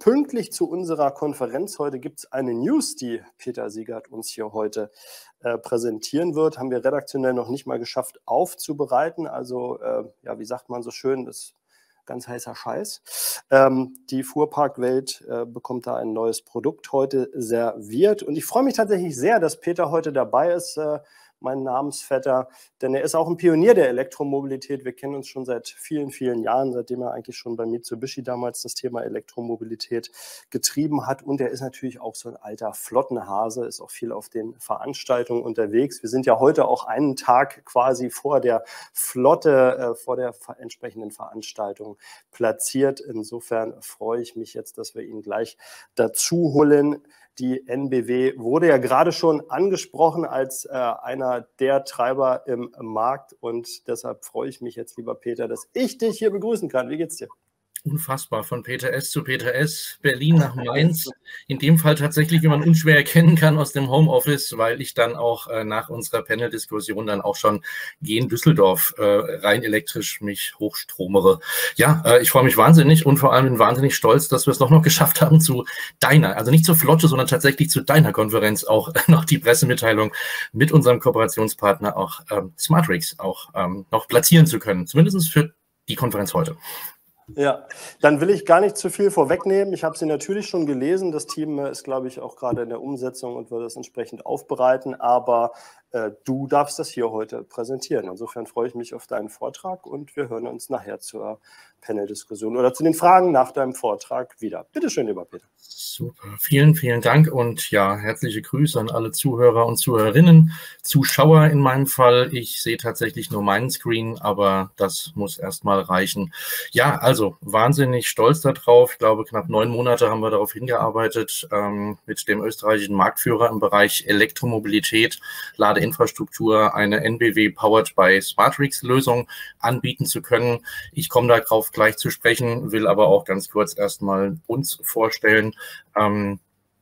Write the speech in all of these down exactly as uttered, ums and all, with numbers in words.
pünktlich zu unserer Konferenz heute gibt es eine News, die Peter Siegert uns hier heute äh, präsentieren wird. Haben wir redaktionell noch nicht mal geschafft aufzubereiten. Also, äh, ja, wie sagt man so schön, das ist ganz heißer Scheiß. Ähm, die Fuhrparkwelt äh, bekommt da ein neues Produkt heute serviert. Und ich freue mich tatsächlich sehr, dass Peter heute dabei ist, äh, mein Namensvetter, denn er ist auch ein Pionier der Elektromobilität. Wir kennen uns schon seit vielen, vielen Jahren, seitdem er eigentlich schon bei Mitsubishi damals das Thema Elektromobilität getrieben hat. Und er ist natürlich auch so ein alter Flottenhase, ist auch viel auf den Veranstaltungen unterwegs. Wir sind ja heute auch einen Tag quasi vor der Flotte, äh, vor der entsprechenden Veranstaltung platziert. Insofern freue ich mich jetzt, dass wir ihn gleich dazu holen. Die N B W wurde ja gerade schon angesprochen als äh, einer der Treiber im Markt und deshalb freue ich mich jetzt, lieber Peter, dass ich dich hier begrüßen kann. Wie geht's dir? Unfassbar, von Peter S. zu Peter S., Berlin nach Mainz. In dem Fall tatsächlich, wie man unschwer erkennen kann, aus dem Homeoffice, weil ich dann auch äh, nach unserer Panel-Diskussion dann auch schon gegen Düsseldorf äh, rein elektrisch mich hochstromere. Ja, äh, ich freue mich wahnsinnig und vor allem bin wahnsinnig stolz, dass wir es doch noch geschafft haben, zu deiner, also nicht zur Flotte, sondern tatsächlich zu deiner Konferenz auch noch die Pressemitteilung mit unserem Kooperationspartner auch ähm, Smartrix auch ähm, noch platzieren zu können, zumindest für die Konferenz heute. Ja, dann will ich gar nicht zu viel vorwegnehmen. Ich habe sie natürlich schon gelesen. Das Team ist, glaube ich, auch gerade in der Umsetzung und wird das entsprechend aufbereiten. Aber äh, du darfst das hier heute präsentieren. Insofern freue ich mich auf deinen Vortrag und wir hören uns nachher zur Panel-Diskussion oder zu den Fragen nach deinem Vortrag wieder. Bitte schön, lieber Peter. Super, vielen, vielen Dank und ja, herzliche Grüße an alle Zuhörer und Zuhörerinnen, Zuschauer in meinem Fall. Ich sehe tatsächlich nur meinen Screen, aber das muss erstmal reichen. Ja, also wahnsinnig stolz darauf. Ich glaube, knapp neun Monate haben wir darauf hingearbeitet, ähm, mit dem österreichischen Marktführer im Bereich Elektromobilität, Ladeinfrastruktur, eine N B W Powered by Smartrix Lösung anbieten zu können. Ich komme darauf gleich zu sprechen, will aber auch ganz kurz erstmal uns vorstellen. Ähm,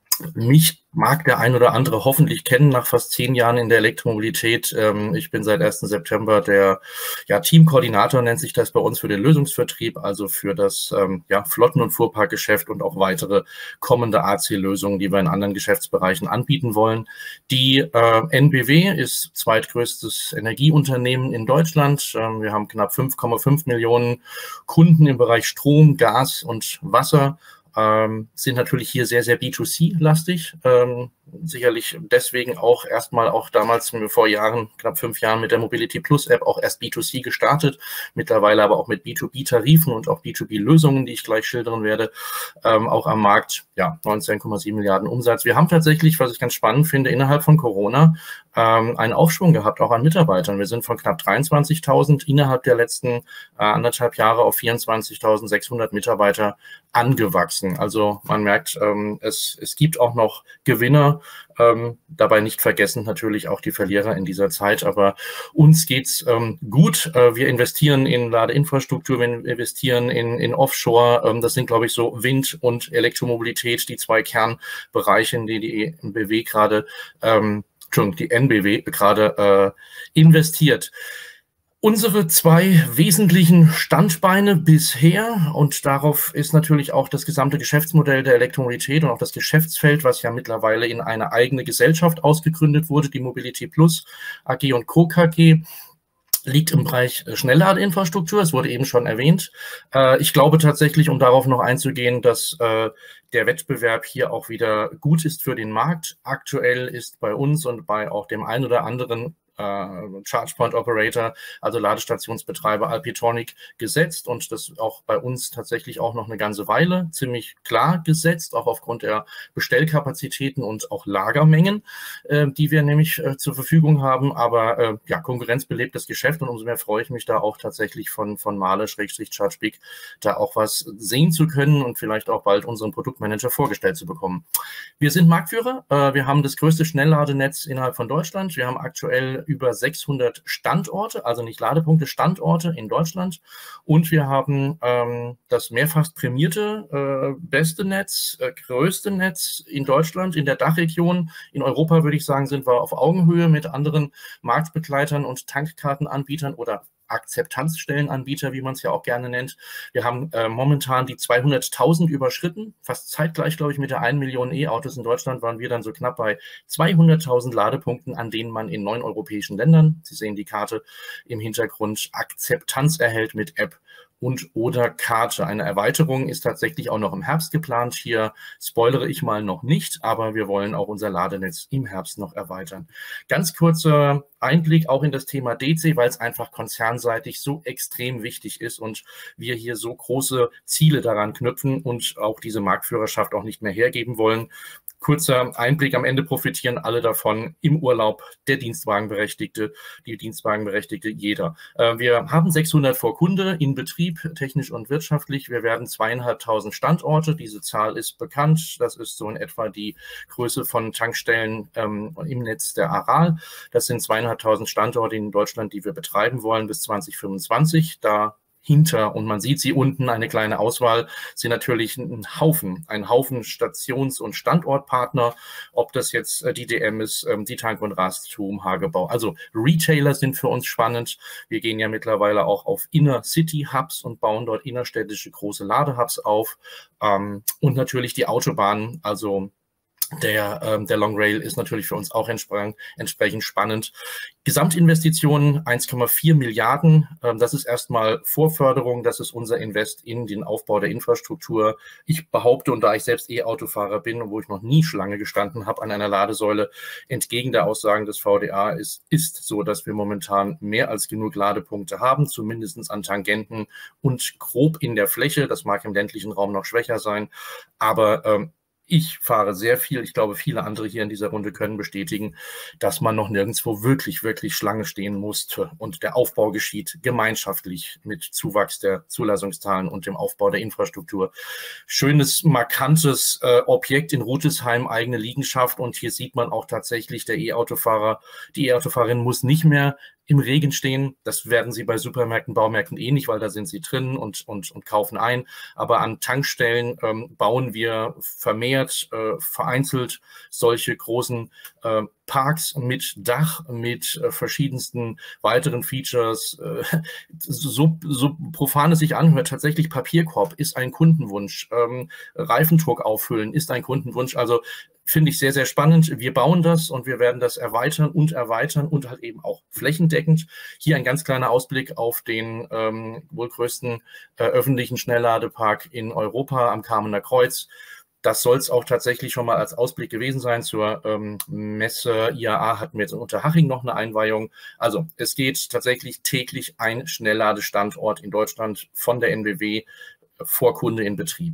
mich mag der ein oder andere hoffentlich kennen nach fast zehn Jahren in der Elektromobilität. Ähm, ich bin seit ersten September der ja, Teamkoordinator, nennt sich das bei uns, für den Lösungsvertrieb, also für das ähm, ja, Flotten- und Fuhrparkgeschäft und auch weitere kommende A C-Lösungen, die wir in anderen Geschäftsbereichen anbieten wollen. Die äh, N B W ist zweitgrößtes Energieunternehmen in Deutschland. Ähm, wir haben knapp fünf Komma fünf Millionen Kunden im Bereich Strom, Gas und Wasser. Ähm, sind natürlich hier sehr, sehr B zwei C-lastig. Ähm, sicherlich deswegen auch erstmal auch damals vor Jahren, knapp fünf Jahren mit der Mobility Plus App auch erst B zwei C gestartet, mittlerweile aber auch mit B zwei B-Tarifen und auch B zwei B-Lösungen, die ich gleich schildern werde, ähm, auch am Markt, ja, neunzehn Komma sieben Milliarden Umsatz. Wir haben tatsächlich, was ich ganz spannend finde, innerhalb von Corona ähm, einen Aufschwung gehabt, auch an Mitarbeitern. Wir sind von knapp dreiundzwanzigtausend innerhalb der letzten äh, anderthalb Jahre auf vierundzwanzigtausendsechshundert Mitarbeiter angewachsen. Also man merkt, ähm, es, es gibt auch noch Gewinner, ähm, dabei nicht vergessen natürlich auch die Verlierer in dieser Zeit, aber uns geht's ähm, gut. Äh, wir investieren in Ladeinfrastruktur, wir investieren in, in Offshore. Ähm, das sind, glaube ich, so Wind- und Elektromobilität, die zwei Kernbereiche, in die die N B W gerade, ähm, Entschuldigung, die N B W gerade äh, investiert. Unsere zwei wesentlichen Standbeine bisher, und darauf ist natürlich auch das gesamte Geschäftsmodell der Elektromobilität und auch das Geschäftsfeld, was ja mittlerweile in eine eigene Gesellschaft ausgegründet wurde, die Mobility Plus A G und Co. K G, liegt im Bereich Schnellladeinfrastruktur. Es wurde eben schon erwähnt. Ich glaube tatsächlich, um darauf noch einzugehen, dass der Wettbewerb hier auch wieder gut ist für den Markt. Aktuell ist bei uns und bei auch dem einen oder anderen ChargePoint Operator, also Ladestationsbetreiber Alpitronic, gesetzt und das auch bei uns tatsächlich auch noch eine ganze Weile ziemlich klar gesetzt, auch aufgrund der Bestellkapazitäten und auch Lagermengen, äh, die wir nämlich äh, zur Verfügung haben. Aber äh, ja, Konkurrenz belebt das Geschäft und umso mehr freue ich mich da auch tatsächlich von, von Mahle-ChargeBig da auch was sehen zu können und vielleicht auch bald unseren Produktmanager vorgestellt zu bekommen. Wir sind Marktführer. Äh, wir haben das größte Schnellladenetz innerhalb von Deutschland. Wir haben aktuell über sechshundert Standorte, also nicht Ladepunkte, Standorte in Deutschland. Und wir haben ähm, das mehrfach prämierte, äh, beste Netz, äh, größte Netz in Deutschland, in der Dachregion. In Europa, würde ich sagen, sind wir auf Augenhöhe mit anderen Marktbegleitern und Tankkartenanbietern oder Akzeptanzstellenanbieter, wie man es ja auch gerne nennt. Wir haben äh, momentan die zweihunderttausend überschritten, fast zeitgleich, glaube ich, mit der eine Million E-Autos in Deutschland waren wir dann so knapp bei zweihunderttausend Ladepunkten, an denen man in neun europäischen Ländern, Sie sehen die Karte im Hintergrund, Akzeptanz erhält mit App und oder Karte. Eine Erweiterung ist tatsächlich auch noch im Herbst geplant. Hier spoilere ich mal noch nicht, aber wir wollen auch unser Ladenetz im Herbst noch erweitern. Ganz kurzer Einblick auch in das Thema D C, weil es einfach konzernseitig so extrem wichtig ist und wir hier so große Ziele daran knüpfen und auch diese Marktführerschaft auch nicht mehr hergeben wollen. Kurzer Einblick, am Ende profitieren alle davon, im Urlaub der Dienstwagenberechtigte, die Dienstwagenberechtigte, jeder. Wir haben sechshundert vor Kunde in Betrieb, technisch und wirtschaftlich. Wir werden zweieinhalbtausend Standorte, diese Zahl ist bekannt, das ist so in etwa die Größe von Tankstellen ähm, im Netz der Aral. Das sind zweieinhalbtausend Standorte in Deutschland, die wir betreiben wollen bis zwanzig fünfundzwanzig. Da hinter, und man sieht sie unten, eine kleine Auswahl, sind natürlich ein Haufen, ein Haufen Stations- und Standortpartner, ob das jetzt die D M ist, die Tank und Rast, TUM, Hagebau. Also Retailer sind für uns spannend. Wir gehen ja mittlerweile auch auf Inner-City-Hubs und bauen dort innerstädtische große Ladehubs auf. Und natürlich die Autobahnen, also Der, ähm, der Long Rail ist natürlich für uns auch entsprechend, entsprechend spannend. Gesamtinvestitionen eins Komma vier Milliarden. Ähm, das ist erstmal Vorförderung. Das ist unser Invest in den Aufbau der Infrastruktur. Ich behaupte, und da ich selbst E-Autofahrer bin und wo ich noch nie Schlange gestanden habe an einer Ladesäule, entgegen der Aussagen des V D A ist, ist so, dass wir momentan mehr als genug Ladepunkte haben, zumindest an Tangenten und grob in der Fläche. Das mag im ländlichen Raum noch schwächer sein, aber ähm, ich fahre sehr viel. Ich glaube, viele andere hier in dieser Runde können bestätigen, dass man noch nirgendwo wirklich, wirklich Schlange stehen musste. Und der Aufbau geschieht gemeinschaftlich mit Zuwachs der Zulassungszahlen und dem Aufbau der Infrastruktur. Schönes, markantes äh, Objekt in Rüdesheim, eigene Liegenschaft. Und hier sieht man auch tatsächlich, der E-Autofahrer, die E-Autofahrerin muss nicht mehr im Regen stehen. Das werden Sie bei Supermärkten, Baumärkten eh nicht, weil da sind Sie drin und, und, und kaufen ein. Aber an Tankstellen ähm, bauen wir vermehrt, äh, vereinzelt solche großen äh, Parks mit Dach, mit äh, verschiedensten weiteren Features. Äh, so, so profan es sich anhört, tatsächlich Papierkorb ist ein Kundenwunsch. Ähm, Reifendruck auffüllen ist ein Kundenwunsch. Also finde ich sehr, sehr spannend. Wir bauen das und wir werden das erweitern und erweitern und halt eben auch flächendeckend. Hier ein ganz kleiner Ausblick auf den ähm, wohl größten äh, öffentlichen Schnellladepark in Europa am Kamener Kreuz. Das soll es auch tatsächlich schon mal als Ausblick gewesen sein. Zur ähm, Messe I A A hatten wir jetzt in Unterhaching noch eine Einweihung. Also es geht tatsächlich täglich ein Schnellladestandort in Deutschland von der N B W vor Kunde in Betrieb.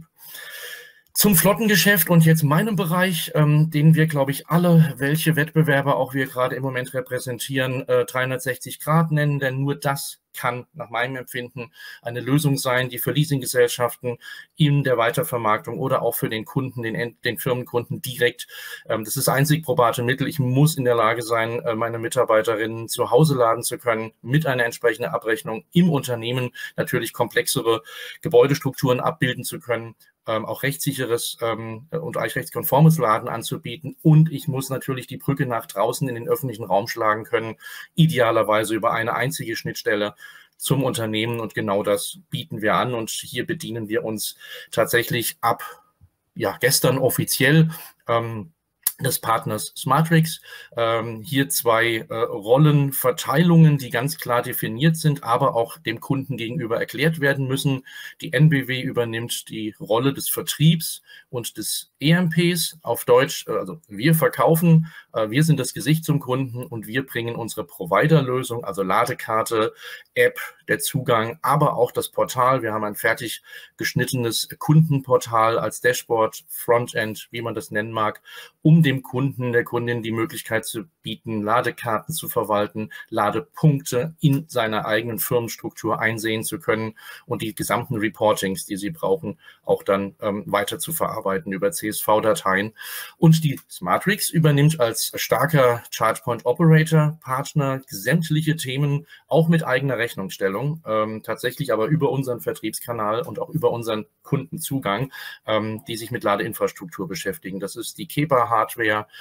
Zum Flottengeschäft und jetzt meinem Bereich, ähm, den wir, glaube ich, alle, welche Wettbewerber auch wir gerade im Moment repräsentieren, äh, dreihundertsechzig Grad nennen, denn nur das kann nach meinem Empfinden eine Lösung sein, die für Leasinggesellschaften in der Weitervermarktung oder auch für den Kunden, den, den Firmenkunden direkt, ähm, das ist das einzig probate Mittel. Ich muss in der Lage sein, äh, meine Mitarbeiterinnen zu Hause laden zu können, mit einer entsprechenden Abrechnung im Unternehmen natürlich komplexere Gebäudestrukturen abbilden zu können, Ähm, auch rechtssicheres ähm, und eichrechtskonformes Laden anzubieten. Und ich muss natürlich die Brücke nach draußen in den öffentlichen Raum schlagen können, idealerweise über eine einzige Schnittstelle zum Unternehmen. Und genau das bieten wir an. Und hier bedienen wir uns tatsächlich ab ja, gestern offiziell ähm, des Partners Smartrix. Ähm, hier zwei äh, Rollenverteilungen, die ganz klar definiert sind, aber auch dem Kunden gegenüber erklärt werden müssen. Die N B W übernimmt die Rolle des Vertriebs und des E M Ps auf Deutsch. Also wir verkaufen, äh, wir sind das Gesicht zum Kunden und wir bringen unsere Provider-Lösung, also Ladekarte, App, der Zugang, aber auch das Portal. Wir haben ein fertig geschnittenes Kundenportal als Dashboard, Frontend, wie man das nennen mag, um dem Kunden, der Kundin die Möglichkeit zu bieten, Ladekarten zu verwalten, Ladepunkte in seiner eigenen Firmenstruktur einsehen zu können und die gesamten Reportings, die sie brauchen, auch dann ähm, weiter zu verarbeiten über C S V-Dateien. Und die Smartrix übernimmt als starker ChargePoint-Operator-Partner sämtliche Themen, auch mit eigener Rechnungsstellung, ähm, tatsächlich aber über unseren Vertriebskanal und auch über unseren Kundenzugang, ähm, die sich mit Ladeinfrastruktur beschäftigen. Das ist die Kepa-Hardware,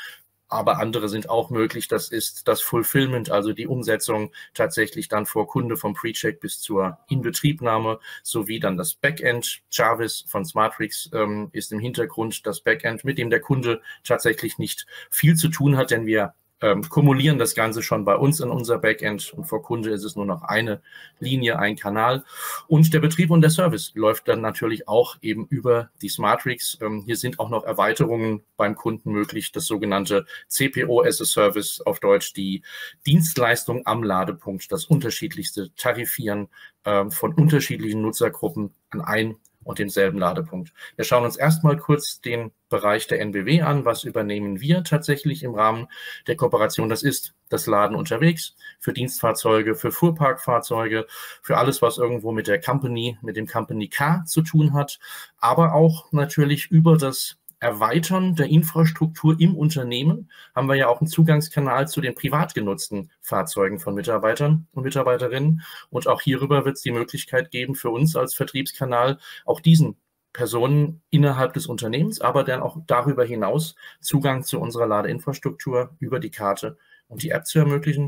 aber andere sind auch möglich. Das ist das Fulfillment, also die Umsetzung tatsächlich dann vor Kunde vom Pre-Check bis zur Inbetriebnahme, sowie dann das Backend. Jarvis von Smartrix ähm, ist im Hintergrund das Backend, mit dem der Kunde tatsächlich nicht viel zu tun hat, denn wir Ähm, kumulieren das Ganze schon bei uns in unser Backend und vor Kunde ist es nur noch eine Linie, ein Kanal. Und der Betrieb und der Service läuft dann natürlich auch eben über die Smartrix. Ähm, hier sind auch noch Erweiterungen beim Kunden möglich, das sogenannte C P O as a Service, auf Deutsch die Dienstleistung am Ladepunkt, das unterschiedlichste Tarifieren äh, von unterschiedlichen Nutzergruppen an ein und demselben Ladepunkt. Wir schauen uns erstmal kurz den Bereich der N B W an. Was übernehmen wir tatsächlich im Rahmen der Kooperation? Das ist das Laden unterwegs für Dienstfahrzeuge, für Fuhrparkfahrzeuge, für alles, was irgendwo mit der Company, mit dem Company Car zu tun hat, aber auch natürlich über das Erweitern der Infrastruktur im Unternehmen haben wir ja auch einen Zugangskanal zu den privat genutzten Fahrzeugen von Mitarbeitern und Mitarbeiterinnen. Und auch hierüber wird es die Möglichkeit geben, für uns als Vertriebskanal auch diesen Personen innerhalb des Unternehmens, aber dann auch darüber hinaus Zugang zu unserer Ladeinfrastruktur über die Karte und die App zu ermöglichen.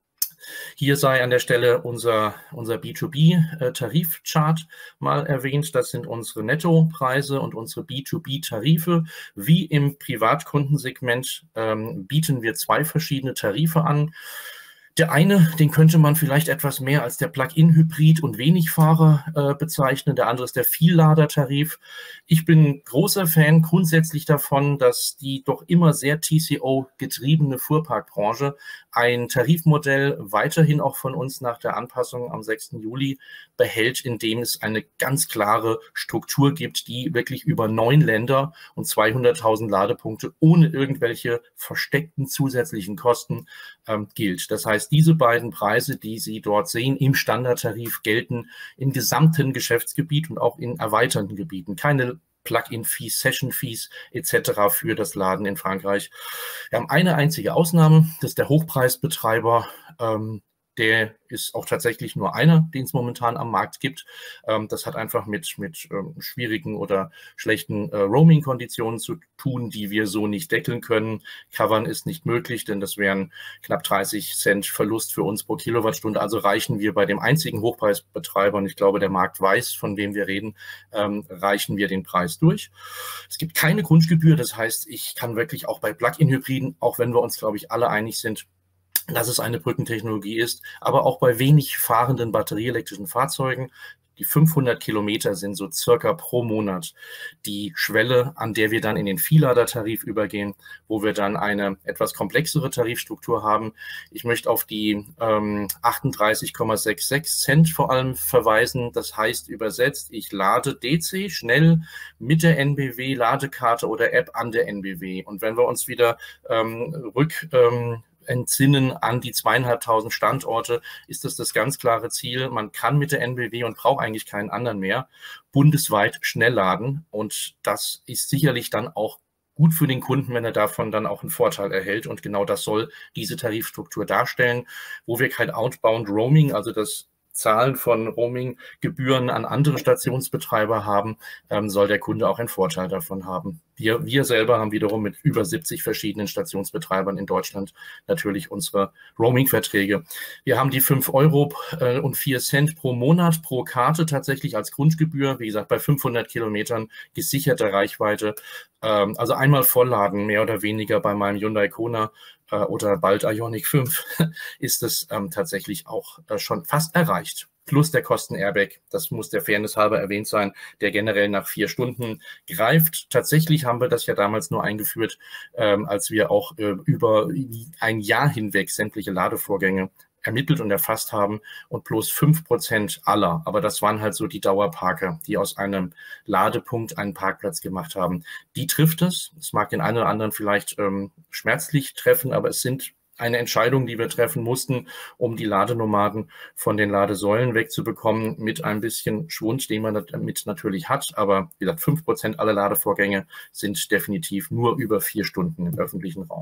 Hier sei an der Stelle unser, unser B zwei B-Tarifchart mal erwähnt. Das sind unsere Nettopreise und unsere B zwei B-Tarife. Wie im Privatkundensegment ähm, bieten wir zwei verschiedene Tarife an. Der eine, den könnte man vielleicht etwas mehr als der Plug-in-Hybrid- und Wenigfahrer äh, bezeichnen. Der andere ist der Viellader-Tarif. Ich bin großer Fan grundsätzlich davon, dass die doch immer sehr T C O-getriebene Fuhrparkbranche ein Tarifmodell weiterhin auch von uns nach der Anpassung am sechsten Juli behält, indem es eine ganz klare Struktur gibt, die wirklich über neun Länder und zweihunderttausend Ladepunkte ohne irgendwelche versteckten zusätzlichen Kosten ähm, gilt. Das heißt, diese beiden Preise, die Sie dort sehen, im Standardtarif gelten im gesamten Geschäftsgebiet und auch in erweiterten Gebieten. Keine Plug-in-Fees, Session-Fees et cetera für das Laden in Frankreich. Wir haben eine einzige Ausnahme, das ist der Hochpreisbetreiber. Ähm, der ist auch tatsächlich nur einer, den es momentan am Markt gibt. Ähm, das hat einfach mit, mit ähm, schwierigen oder schlechten äh, Roaming-Konditionen zu tun, die wir so nicht deckeln können. Covern ist nicht möglich, denn das wären knapp dreißig Cent Verlust für uns pro Kilowattstunde. Also reichen wir bei dem einzigen Hochpreisbetreiber, und ich glaube, der Markt weiß, von wem wir reden, ähm, reichen wir den Preis durch. Es gibt keine Grundgebühr, das heißt, ich kann wirklich auch bei Plug-in-Hybriden, auch wenn wir uns, glaube ich, alle einig sind, dass es eine Brückentechnologie ist, aber auch bei wenig fahrenden batterieelektrischen Fahrzeugen. Die fünfhundert Kilometer sind so circa pro Monat die Schwelle, an der wir dann in den Viellader-Tarif übergehen, wo wir dann eine etwas komplexere Tarifstruktur haben. Ich möchte auf die ähm, achtunddreißig Komma sechsundsechzig Cent vor allem verweisen. Das heißt übersetzt, ich lade D C schnell mit der N B W-Ladekarte oder App an der N B W. Und wenn wir uns wieder ähm, rück... Ähm, entsinnen an die zweieinhalbtausend Standorte, ist das das ganz klare Ziel. Man kann mit der N B W und braucht eigentlich keinen anderen mehr bundesweit schnell laden. Und das ist sicherlich dann auch gut für den Kunden, wenn er davon dann auch einen Vorteil erhält. Und genau das soll diese Tarifstruktur darstellen, wo wir kein Outbound Roaming, also das Zahlen von Roaming-Gebühren an andere Stationsbetreiber haben, ähm, soll der Kunde auch einen Vorteil davon haben. Wir, wir selber haben wiederum mit über siebzig verschiedenen Stationsbetreibern in Deutschland natürlich unsere Roaming-Verträge. Wir haben die fünf Euro äh, und vier Cent pro Monat pro Karte tatsächlich als Grundgebühr. Wie gesagt, bei fünfhundert Kilometern gesicherte Reichweite. Ähm, also einmal vollladen, mehr oder weniger bei meinem Hyundai Kona äh, oder bald Ioniq fünf ist es ähm, tatsächlich auch äh, schon fast erreicht. Plus der Kosten-Airbag, das muss der Fairness halber erwähnt sein, der generell nach vier Stunden greift. Tatsächlich haben wir das ja damals nur eingeführt, ähm, als wir auch äh, über ein Jahr hinweg sämtliche Ladevorgänge ermittelt und erfasst haben und bloß fünf Prozent aller, aber das waren halt so die Dauerparker, die aus einem Ladepunkt einen Parkplatz gemacht haben. Die trifft es. Es mag den einen oder anderen vielleicht ähm, schmerzlich treffen, aber es sind eine Entscheidung, die wir treffen mussten, um die Ladenomaden von den Ladesäulen wegzubekommen, mit ein bisschen Schwund, den man damit natürlich hat. Aber wie gesagt, fünf Prozent aller Ladevorgänge sind definitiv nur über vier Stunden im öffentlichen Raum.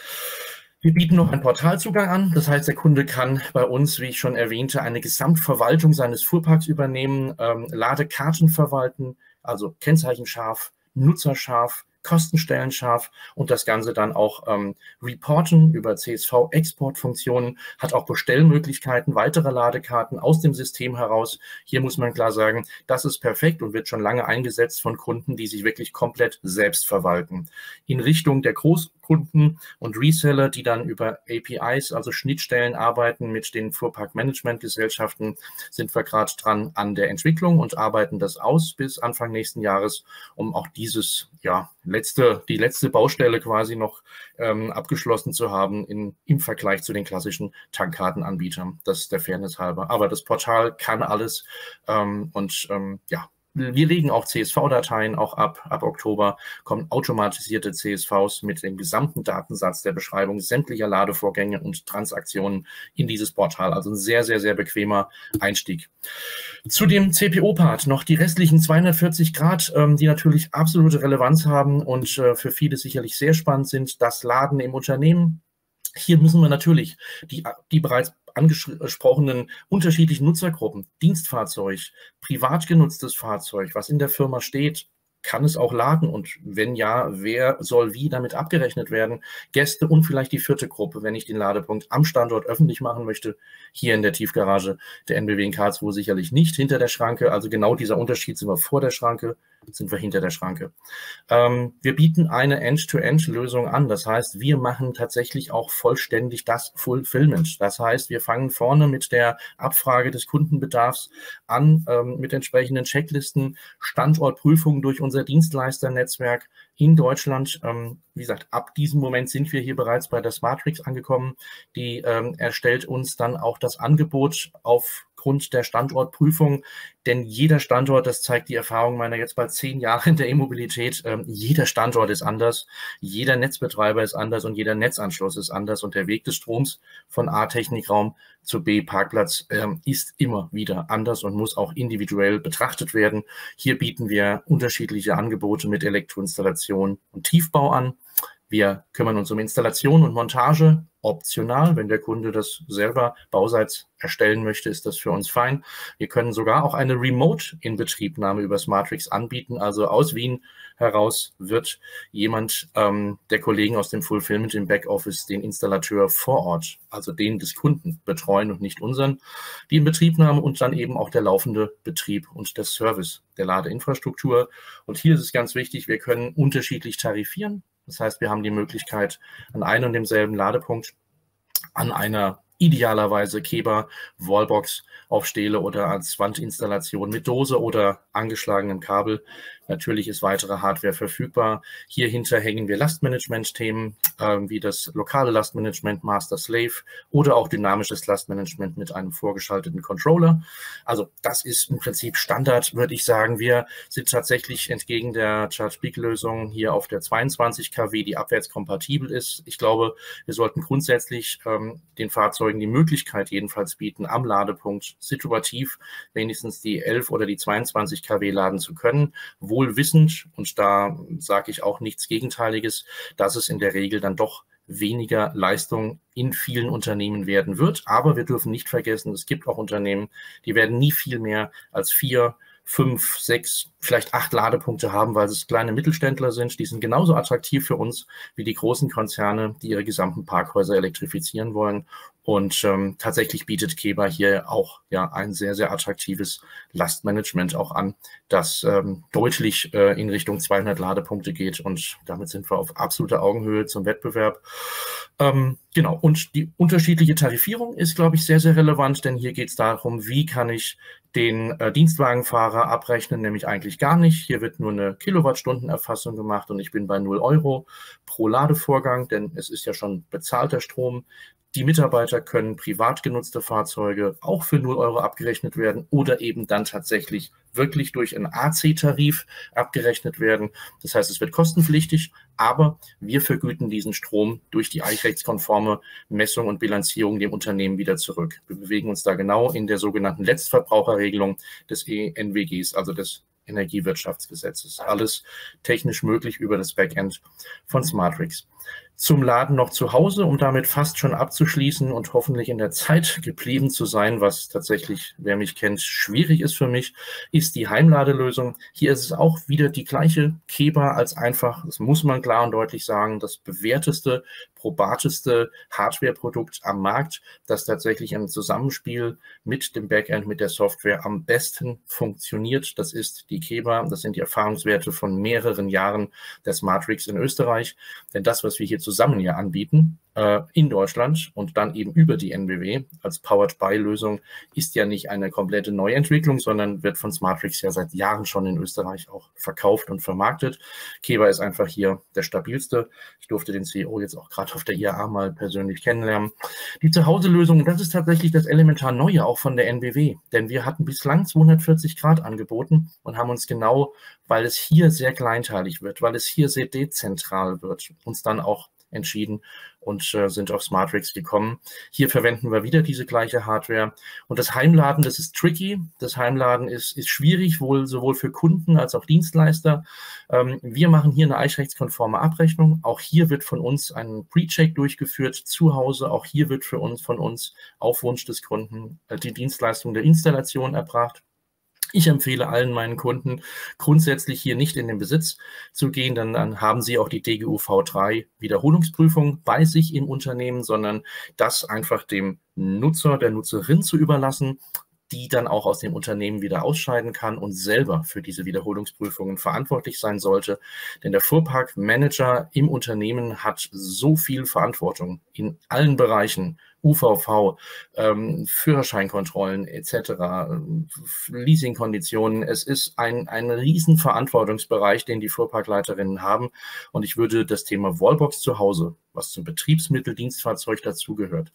Wir bieten noch einen Portalzugang an. Das heißt, der Kunde kann bei uns, wie ich schon erwähnte, eine Gesamtverwaltung seines Fuhrparks übernehmen, ähm, Ladekarten verwalten, also kennzeichenscharf, nutzerscharf, Kostenstellen scharf und das Ganze dann auch ähm, reporten über C S V-Exportfunktionen, hat auch Bestellmöglichkeiten weiterer Ladekarten aus dem System heraus. Hier muss man klar sagen, das ist perfekt und wird schon lange eingesetzt von Kunden, die sich wirklich komplett selbst verwalten. In Richtung der Großkunden und Reseller, die dann über A P Is, also Schnittstellen arbeiten mit den Fuhrparkmanagementgesellschaften, sind wir gerade dran an der Entwicklung und arbeiten das aus bis Anfang nächsten Jahres, um auch dieses, ja, letzte, die letzte Baustelle quasi noch ähm, abgeschlossen zu haben in, im Vergleich zu den klassischen Tankkartenanbietern. Das ist der Fairness halber. Aber das Portal kann alles ähm, und ähm, ja, wir legen auch C S V-Dateien auch ab. Ab Oktober kommen automatisierte C S Vs mit dem gesamten Datensatz der Beschreibung sämtlicher Ladevorgänge und Transaktionen in dieses Portal. Also ein sehr, sehr, sehr bequemer Einstieg. Zu dem C P O-Part noch die restlichen zweihundertvierzig Grad, ähm, die natürlich absolute Relevanz haben und äh, für viele sicherlich sehr spannend sind. Das Laden im Unternehmen. Hier müssen wir natürlich die, die bereits angesprochenen unterschiedlichen Nutzergruppen, Dienstfahrzeug, privat genutztes Fahrzeug, was in der Firma steht, kann es auch laden und wenn ja, wer soll wie damit abgerechnet werden? Gäste und vielleicht die vierte Gruppe, wenn ich den Ladepunkt am Standort öffentlich machen möchte, hier in der Tiefgarage der N B W in Karlsruhe sicherlich nicht hinter der Schranke. Also genau dieser Unterschied, sind wir vor der Schranke, sind wir hinter der Schranke. Ähm, wir bieten eine End-to-End-Lösung an. Das heißt, wir machen tatsächlich auch vollständig das Fulfillment. Das heißt, wir fangen vorne mit der Abfrage des Kundenbedarfs an, ähm, mit entsprechenden Checklisten, Standortprüfungen durch unser Dienstleisternetzwerk in Deutschland. Ähm, wie gesagt, ab diesem Moment sind wir hier bereits bei der Smartrix angekommen. Die ähm, erstellt uns dann auch das Angebot aufgrund der Standortprüfung. Denn jeder Standort, das zeigt die Erfahrung meiner jetzt bald zehn Jahre in der E-Mobilität, ähm, jeder Standort ist anders, jeder Netzbetreiber ist anders und jeder Netzanschluss ist anders. Und der Weg des Stroms von A, Technikraum zu B, Parkplatz, ähm, ist immer wieder anders und muss auch individuell betrachtet werden. Hier bieten wir unterschiedliche Angebote mit Elektroinstallation und Tiefbau an. Wir kümmern uns um Installation und Montage, optional. Wenn der Kunde das selber bauseits erstellen möchte, ist das für uns fein. Wir können sogar auch eine Remote-Inbetriebnahme über Smartrix anbieten. Also aus Wien heraus wird jemand ähm, der Kollegen aus dem Fulfillment im Backoffice den Installateur vor Ort, also den des Kunden, betreuen und nicht unseren. Die Inbetriebnahme und dann eben auch der laufende Betrieb und der Service der Ladeinfrastruktur. Und hier ist es ganz wichtig, wir können unterschiedlich tarifieren. Das heißt, wir haben die Möglichkeit, an einem und demselben Ladepunkt, an einer idealerweise Keber, Wallbox auf Stele oder als Wandinstallation mit Dose oder angeschlagenem Kabel. Natürlich ist weitere Hardware verfügbar. Hierhinter hängen wir Lastmanagement-Themen äh, wie das lokale Lastmanagement Master Slave oder auch dynamisches Lastmanagement mit einem vorgeschalteten Controller. Also das ist im Prinzip Standard, würde ich sagen. Wir sind tatsächlich entgegen der ChargePeak-Lösung hier auf der zweiundzwanzig Kilowatt, die abwärtskompatibel ist. Ich glaube, wir sollten grundsätzlich ähm, den Fahrzeugen die Möglichkeit jedenfalls bieten, am Ladepunkt situativ wenigstens die elf oder die zweiundzwanzig Kilowatt laden zu können, wohl wissend, und da sage ich auch nichts Gegenteiliges, dass es in der Regel dann doch weniger Leistung in vielen Unternehmen werden wird. Aber wir dürfen nicht vergessen, es gibt auch Unternehmen, die werden nie viel mehr als vier, fünf, sechs, vielleicht acht Ladepunkte haben, weil es kleine Mittelständler sind. Die sind genauso attraktiv für uns wie die großen Konzerne, die ihre gesamten Parkhäuser elektrifizieren wollen. Und ähm, tatsächlich bietet Keber hier auch ja ein sehr, sehr attraktives Lastmanagement auch an, das ähm, deutlich äh, in Richtung zweihundert Ladepunkte geht. Und damit sind wir auf absoluter Augenhöhe zum Wettbewerb. Ähm, genau. Und die unterschiedliche Tarifierung ist, glaube ich, sehr, sehr relevant, denn hier geht es darum, wie kann ich den äh, Dienstwagenfahrer abrechnen, nämlich eigentlich gar nicht. Hier wird nur eine Kilowattstundenerfassung gemacht und ich bin bei null Euro pro Ladevorgang, denn es ist ja schon bezahlter Strom. Die Mitarbeiter können privat genutzte Fahrzeuge auch für null Euro abgerechnet werden oder eben dann tatsächlich wirklich durch einen A C-Tarif abgerechnet werden. Das heißt, es wird kostenpflichtig, aber wir vergüten diesen Strom durch die eichrechtskonforme Messung und Bilanzierung dem Unternehmen wieder zurück. Wir bewegen uns da genau in der sogenannten Letztverbraucherregelung des E N W Gs, also des Energiewirtschaftsgesetzes. Alles technisch möglich über das Backend von Smartrix. Zum Laden noch zu Hause, um damit fast schon abzuschließen und hoffentlich in der Zeit geblieben zu sein, was tatsächlich, wer mich kennt, schwierig ist für mich, ist die Heimladelösung. Hier ist es auch wieder die gleiche Keber als einfach, das muss man klar und deutlich sagen, das bewährteste, probateste Hardware-Produkt am Markt, das tatsächlich im Zusammenspiel mit dem Backend, mit der Software am besten funktioniert. Das ist die Keber, das sind die Erfahrungswerte von mehreren Jahren der Smartrix in Österreich. Denn das, was wir hier zusammen hier anbieten, äh, in Deutschland und dann eben über die N B W als Powered-by-Lösung, ist ja nicht eine komplette Neuentwicklung, sondern wird von Smartrix ja seit Jahren schon in Österreich auch verkauft und vermarktet. Keber ist einfach hier der stabilste. Ich durfte den C E O jetzt auch gerade auf der I A A mal persönlich kennenlernen. Die Zuhause-Lösung, das ist tatsächlich das elementar Neue auch von der N B W, denn wir hatten bislang zweihundertvierzig Grad angeboten und haben uns genau, weil es hier sehr kleinteilig wird, weil es hier sehr dezentral wird, uns dann auch entschieden und äh, sind auf Smartrix gekommen. Hier verwenden wir wieder diese gleiche Hardware. Und das Heimladen, das ist tricky. Das Heimladen ist, ist schwierig, wohl sowohl für Kunden als auch Dienstleister. Ähm, wir machen hier eine eichrechtskonforme Abrechnung. Auch hier wird von uns ein Pre-Check durchgeführt zu Hause. Auch hier wird für uns von uns auf Wunsch des Kunden äh, die Dienstleistung der Installation erbracht. Ich empfehle allen meinen Kunden, grundsätzlich hier nicht in den Besitz zu gehen, denn dann haben sie auch die D G U V drei Wiederholungsprüfung bei sich im Unternehmen, sondern das einfach dem Nutzer, der Nutzerin zu überlassen, die dann auch aus dem Unternehmen wieder ausscheiden kann und selber für diese Wiederholungsprüfungen verantwortlich sein sollte. Denn der Fuhrparkmanager im Unternehmen hat so viel Verantwortung in allen Bereichen, U V V, ähm, Führerscheinkontrollen et cetera, Leasingkonditionen. Es ist ein, ein riesen Verantwortungsbereich, den die Fuhrparkleiterinnen haben. Und ich würde das Thema Wallbox zu Hause, was zum Betriebsmitteldienstfahrzeug dazugehört,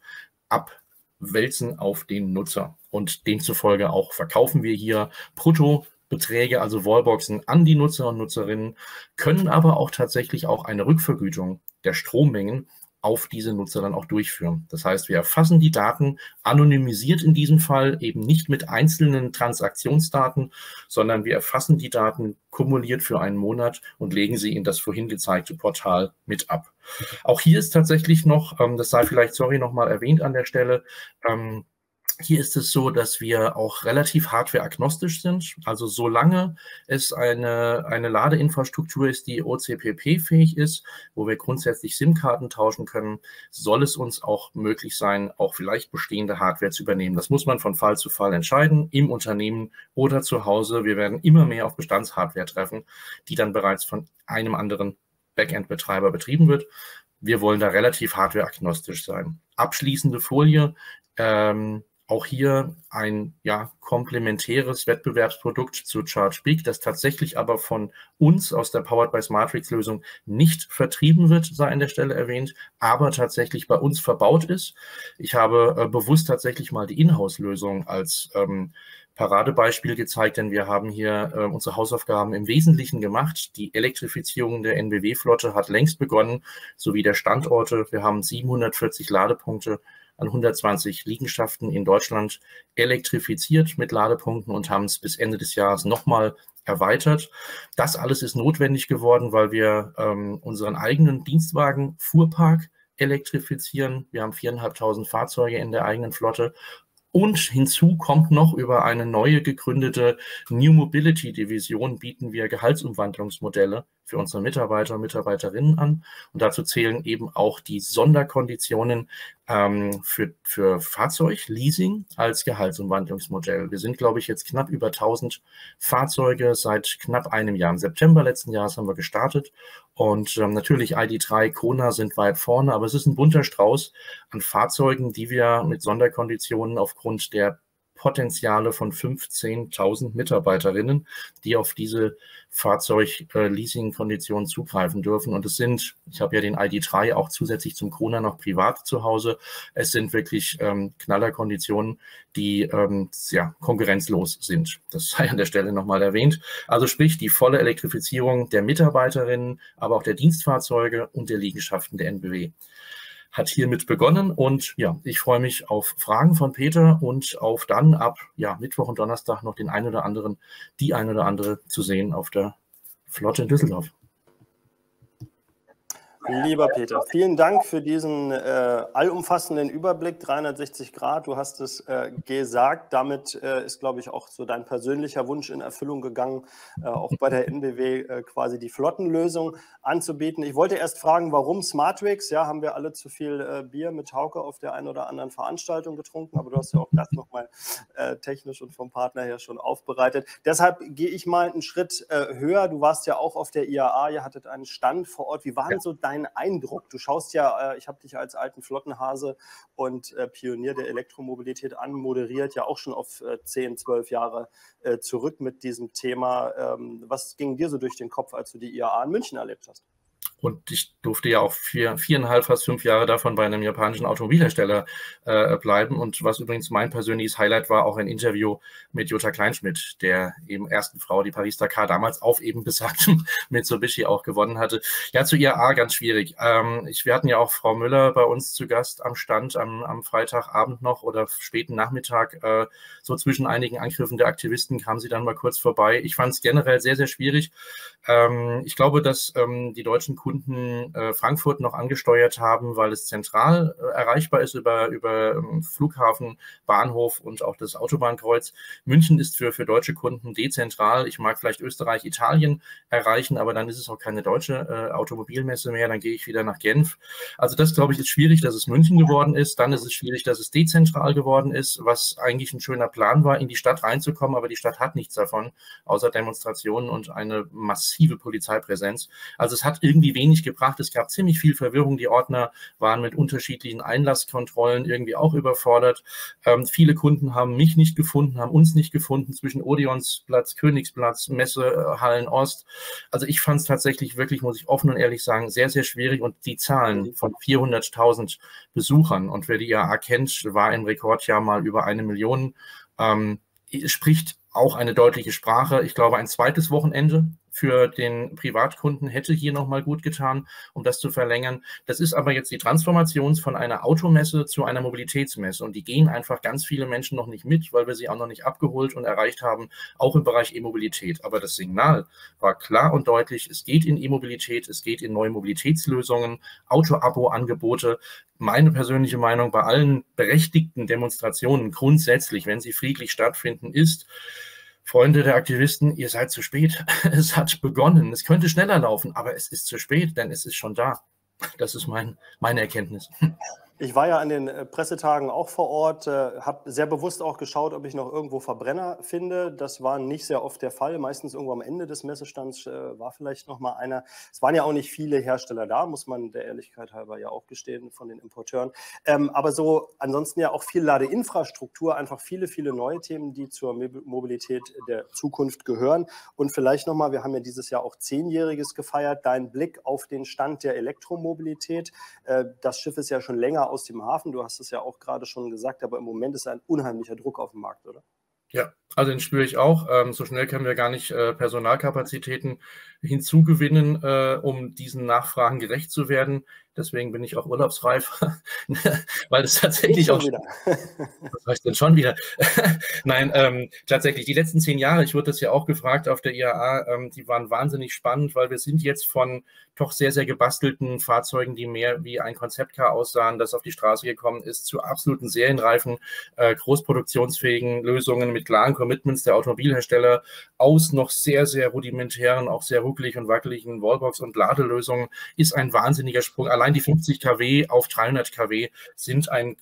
abwälzen auf den Nutzer. Und demzufolge auch verkaufen wir hier Bruttobeträge, also Wallboxen an die Nutzer und Nutzerinnen, können aber auch tatsächlich auch eine Rückvergütung der Strommengen auf diese Nutzer dann auch durchführen. Das heißt, wir erfassen die Daten anonymisiert in diesem Fall, eben nicht mit einzelnen Transaktionsdaten, sondern wir erfassen die Daten kumuliert für einen Monat und legen sie in das vorhin gezeigte Portal mit ab. Auch hier ist tatsächlich noch, das sei vielleicht, sorry, nochmal erwähnt an der Stelle, hier ist es so, dass wir auch relativ hardware-agnostisch sind. Also solange es eine, eine Ladeinfrastruktur ist, die O C P P-fähig ist, wo wir grundsätzlich SIM-Karten tauschen können, soll es uns auch möglich sein, auch vielleicht bestehende Hardware zu übernehmen. Das muss man von Fall zu Fall entscheiden, im Unternehmen oder zu Hause. Wir werden immer mehr auf Bestandshardware treffen, die dann bereits von einem anderen Backend-Betreiber betrieben wird. Wir wollen da relativ hardware-agnostisch sein. Abschließende Folie. Ähm, Auch hier ein ja, komplementäres Wettbewerbsprodukt zu ChargeBig, das tatsächlich aber von uns aus der Powered by Smartrix Lösung nicht vertrieben wird, sei an der Stelle erwähnt, aber tatsächlich bei uns verbaut ist. Ich habe äh, bewusst tatsächlich mal die Inhouse-Lösung als ähm, Paradebeispiel gezeigt, denn wir haben hier äh, unsere Hausaufgaben im Wesentlichen gemacht. Die Elektrifizierung der N B W-Flotte hat längst begonnen, sowie der Standorte. Wir haben siebenhundertvierzig Ladepunkte an hundertzwanzig Liegenschaften in Deutschland elektrifiziert mit Ladepunkten und haben es bis Ende des Jahres nochmal erweitert. Das alles ist notwendig geworden, weil wir ähm, unseren eigenen Dienstwagen Fuhrpark elektrifizieren. Wir haben viertausendfünfhundert Fahrzeuge in der eigenen Flotte. Und hinzu kommt noch, über eine neue gegründete New Mobility Division bieten wir Gehaltsumwandlungsmodelle für unsere Mitarbeiter und Mitarbeiterinnen an. Und dazu zählen eben auch die Sonderkonditionen ähm, für, für Fahrzeugleasing als Gehaltsumwandlungsmodell. Wir sind, glaube ich, jetzt knapp über tausend Fahrzeuge seit knapp einem Jahr. Im September letzten Jahres haben wir gestartet. Und ähm, natürlich I D drei, Kona sind weit vorne, aber es ist ein bunter Strauß an Fahrzeugen, die wir mit Sonderkonditionen aufgrund der Potenziale von fünfzehntausend Mitarbeiterinnen, die auf diese Fahrzeug-Leasing-Konditionen zugreifen dürfen. Und es sind, ich habe ja den I D drei auch zusätzlich zum Kona noch privat zu Hause, es sind wirklich ähm, Knallerkonditionen, die ähm, ja, konkurrenzlos sind. Das sei an der Stelle nochmal erwähnt. Also sprich, die volle Elektrifizierung der Mitarbeiterinnen, aber auch der Dienstfahrzeuge und der Liegenschaften der N B W hat hiermit begonnen. Und ja, ich freue mich auf Fragen von Peter und auf dann ab ja, Mittwoch und Donnerstag noch den einen oder anderen, die ein oder andere zu sehen auf der Flotte in Düsseldorf. Lieber Peter, vielen Dank für diesen äh, allumfassenden Überblick, dreihundertsechzig Grad. Du hast es äh, gesagt. Damit äh, ist, glaube ich, auch so dein persönlicher Wunsch in Erfüllung gegangen, äh, auch bei der N B W äh, quasi die Flottenlösung anzubieten. Ich wollte erst fragen, warum Smartwix? Ja, haben wir alle zu viel äh, Bier mit Hauke auf der einen oder anderen Veranstaltung getrunken, aber du hast ja auch das nochmal äh, technisch und vom Partner her schon aufbereitet. Deshalb gehe ich mal einen Schritt äh, höher. Du warst ja auch auf der I A A, ihr hattet einen Stand vor Ort. Wie war denn so dein Eindruck? Du schaust ja, äh, ich habe dich als alten Flottenhase und äh, Pionier der Elektromobilität anmoderiert, ja auch schon auf äh, zehn, zwölf Jahre äh, zurück mit diesem Thema. Ähm, was ging dir so durch den Kopf, als du die I A A in München erlebt hast? Und ich durfte ja auch vier, viereinhalb, fast fünf Jahre davon bei einem japanischen Automobilhersteller äh, bleiben. Und was übrigens mein persönliches Highlight war, auch ein Interview mit Jutta Kleinschmidt, der eben ersten Frau, die Paris-Dakar damals auf eben besagtem Mitsubishi auch gewonnen hatte. Ja, zu I A A ganz schwierig. Ähm, ich, wir hatten ja auch Frau Müller bei uns zu Gast am Stand am, am Freitagabend noch oder späten Nachmittag. Äh, so zwischen einigen Angriffen der Aktivisten kam sie dann mal kurz vorbei. Ich fand es generell sehr, sehr schwierig. Ähm, ich glaube, dass ähm, die deutschen Kunden äh, Frankfurt noch angesteuert haben, weil es zentral äh, erreichbar ist über, über ähm, Flughafen, Bahnhof und auch das Autobahnkreuz. München ist für, für deutsche Kunden dezentral. Ich mag vielleicht Österreich, Italien erreichen, aber dann ist es auch keine deutsche äh, Automobilmesse mehr. Dann gehe ich wieder nach Genf. Also das, glaube ich, ist schwierig, dass es München geworden ist. Dann ist es schwierig, dass es dezentral geworden ist, was eigentlich ein schöner Plan war, in die Stadt reinzukommen, aber die Stadt hat nichts davon, außer Demonstrationen und eine massive Polizeipräsenz. Also es hat irgendwie wenig wenig gebracht. Es gab ziemlich viel Verwirrung. Die Ordner waren mit unterschiedlichen Einlasskontrollen irgendwie auch überfordert. Ähm, viele Kunden haben mich nicht gefunden, haben uns nicht gefunden zwischen Odeonsplatz, Königsplatz, Messehallen Ost. Also ich fand es tatsächlich wirklich, muss ich offen und ehrlich sagen, sehr, sehr schwierig. Und die Zahlen von vierhunderttausend Besuchern, und wer die I A A kennt, war im Rekordjahr mal über eine Million, ähm, spricht auch eine deutliche Sprache. Ich glaube, ein zweites Wochenende für den Privatkunden hätte hier nochmal gut getan, um das zu verlängern. Das ist aber jetzt die Transformation von einer Automesse zu einer Mobilitätsmesse. Und die gehen einfach ganz viele Menschen noch nicht mit, weil wir sie auch noch nicht abgeholt und erreicht haben, auch im Bereich E-Mobilität. Aber das Signal war klar und deutlich. Es geht in E-Mobilität, es geht in neue Mobilitätslösungen, Auto-Abo-Angebote. Meine persönliche Meinung bei allen berechtigten Demonstrationen grundsätzlich, wenn sie friedlich stattfinden, ist: Freunde der Aktivisten, ihr seid zu spät. Es hat begonnen. Es könnte schneller laufen, aber es ist zu spät, denn es ist schon da. Das ist mein, meine Erkenntnis. Ich war ja an den Pressetagen auch vor Ort, äh, habe sehr bewusst auch geschaut, ob ich noch irgendwo Verbrenner finde. Das war nicht sehr oft der Fall. Meistens irgendwo am Ende des Messestands äh, war vielleicht noch mal einer. Es waren ja auch nicht viele Hersteller da, muss man der Ehrlichkeit halber ja auch gestehen, von den Importeuren. Ähm, aber so ansonsten ja auch viel Ladeinfrastruktur, einfach viele, viele neue Themen, die zur Mobilität der Zukunft gehören. Und vielleicht noch mal, wir haben ja dieses Jahr auch Zehnjähriges gefeiert, dein Blick auf den Stand der Elektromobilität. Äh, das Schiff ist ja schon länger aus dem Hafen, du hast es ja auch gerade schon gesagt, aber im Moment ist ein unheimlicher Druck auf dem Markt, oder? Ja, also den spüre ich auch. Ähm, so schnell können wir gar nicht äh, Personalkapazitäten hinzugewinnen, äh, um diesen Nachfragen gerecht zu werden. Deswegen bin ich auch urlaubsreif, weil es tatsächlich auch... Wieder. Was heißt denn schon wieder? Nein, ähm, tatsächlich, die letzten zehn Jahre, ich wurde das ja auch gefragt auf der I A A, ähm, die waren wahnsinnig spannend, weil wir sind jetzt von doch sehr, sehr gebastelten Fahrzeugen, die mehr wie ein Konzeptcar aussahen, das auf die Straße gekommen ist, zu absoluten serienreifen, äh, großproduktionsfähigen Lösungen mit klaren Commitments der Automobilhersteller aus noch sehr, sehr rudimentären, auch sehr ruckelig und wackeligen Wallbox- und Ladelösungen, ist ein wahnsinniger Sprung. Allein die fünfzig Kilowatt auf dreihundert Kilowatt sind ein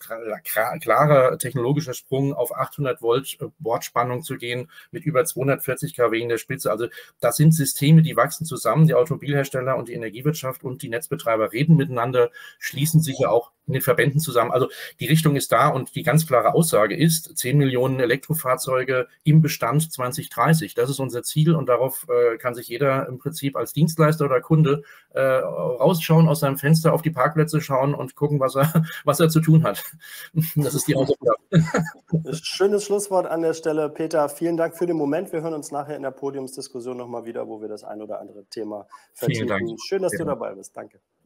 klarer technologischer Sprung, auf achthundert Volt Bordspannung zu gehen, mit über zweihundertvierzig Kilowatt in der Spitze. Also das sind Systeme, die wachsen zusammen. Die Automobilhersteller und die Energiewirtschaft und die Netzbetreiber reden miteinander, schließen sich ja auch in den Verbänden zusammen. Also die Richtung ist da und die ganz klare Aussage ist, zehn Millionen Elektrofahrzeuge im Bestand zwanzig dreißig. Das ist unser Ziel und darauf äh, kann sich jeder im Prinzip als Dienstleister oder Kunde äh, rausschauen, aus seinem Fenster auf die Parkplätze schauen und gucken, was er, was er zu tun hat. Das ist die Hausaufgabe. Schönes Schlusswort an der Stelle. Peter, vielen Dank für den Moment. Wir hören uns nachher in der Podiumsdiskussion nochmal wieder, wo wir das ein oder andere Thema vertiefen. Schön, dass du dabei bist. Danke.